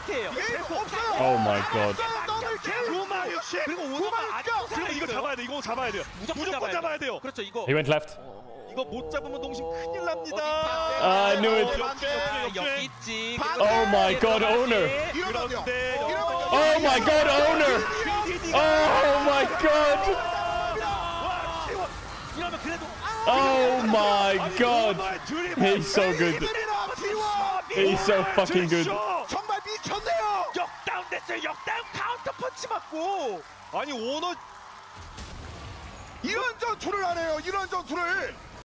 상태예요. 없어요. Oh my god. 구마 60. 그리고 오너가 아직도 그래 이거 잡아야 돼. 이거 잡아야 돼요. 무조건 잡아야 돼요. 그렇죠. 이거 He went left. 이거 못 잡으면 농심 큰일 납니다. I knew it. 여기 있지. Oh my god, Oner. 이러면요. Oh my god, Oner. Oh my god. 이러면 그래도 Oh my god. He's so good. He's so fucking good. 정말 미쳤네요. 역다운 됐어요. 역다운 카운터 펀치 맞고. 아니 오너 이런 전투를 하네요. 이런 전투를.